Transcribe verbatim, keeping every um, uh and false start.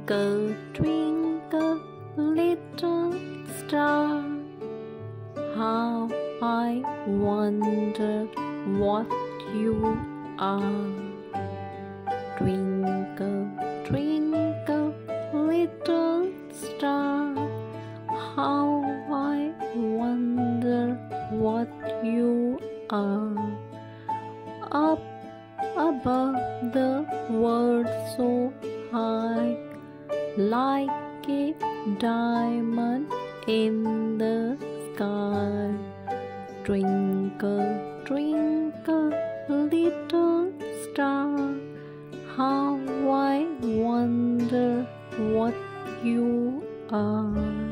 Twinkle, twinkle, little star, how I wonder what you are. Twinkle, twinkle, little star, how I wonder what you are. Up above the world so high, like a diamond in the sky. Twinkle, twinkle, little star, how I wonder what you are.